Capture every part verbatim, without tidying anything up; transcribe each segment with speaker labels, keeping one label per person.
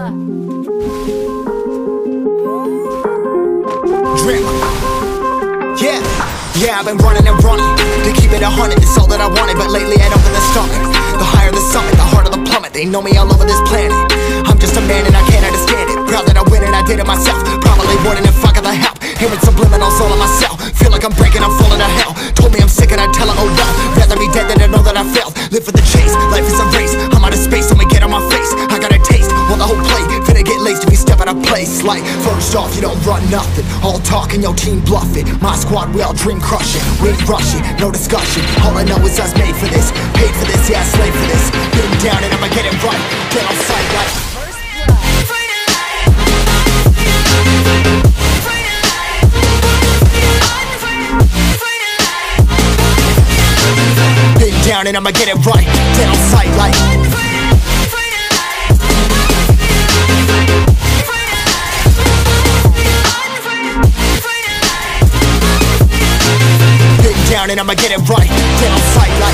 Speaker 1: Drip. Yeah, yeah, I've been running and running to keep it a hundred, it's all that I wanted. But lately I don't feel the stomach. The higher the summit, the harder the plummet. They know me all over this planet. I'm just a man and I can't understand it. Proud that I win and I did it myself. Probably wouldn't if I got the help. Hearing subliminals all on myself. Feel like I'm breaking, I'm falling to hell. Told me I'm sick and I tell her, oh well. Rather be dead than to know that I failed. Live for the chase, life is a race. I'm out of space, so me get on my face. I got a taste, want the whole plate. Finna get laced if you step out of place. Like, first off, you don't run nothing. All talk and your team bluff it. My squad, we all dream crushing. We ain't rushing, no discussion. All I know is us made for this. Paid for this, yeah, slave for this. Been down and I'ma get it right. Get on sight like down and I'ma get it right. Dead on sight like been down and I'ma get it right. Dead on sight like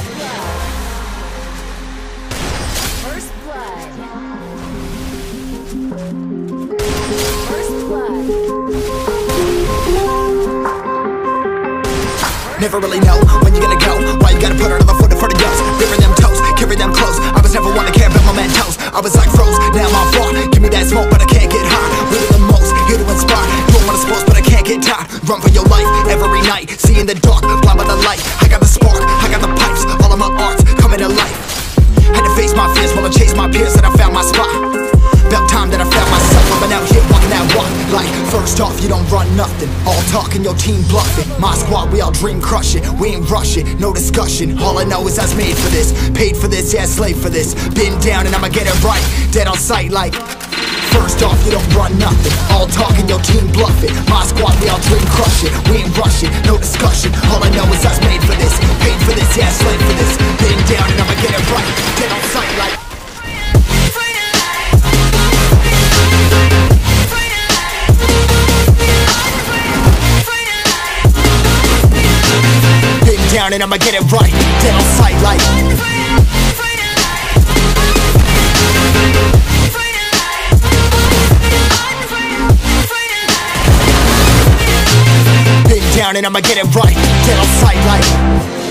Speaker 2: First blood. First blood.
Speaker 1: never really know when you're gonna go. Why you gotta put another foot in front of yours? Ripping them toes, carry them close. I was never one to care about my mentos. I was like froze, now I'm raw. Give me that smoke, but I can't get high. Really the most, here to inspire. Doing what I'm supposed, but I can't get tired. Run for your life every night. See in the dark, blind by the light. I got the spark, I got the pipes. All of my arts coming to life. Had to face my fears while I chase my peers, and I found my spot. About time that I found myself. I've been out here walking that walk. Like, first off, you don't run nothing. All talk and your team bluffing. My squad, we all dream crush it. We ain't rushing, no discussion. All I know is I was made for this. Paid for this, yeah, slave for this. Been down and I'ma get it right. Dead on sight like first off, you don't run nothing. All talk and your team bluffing. My squad, we all dream crush it. We ain't rushing, no discussion. All I know is I was made for this. Paid for this, yeah, slave for this. Been down and I'ma get it right. Dead on sight like down and I'ma get it right. Dead on sight like been down and I'ma get it right. Dead on sight like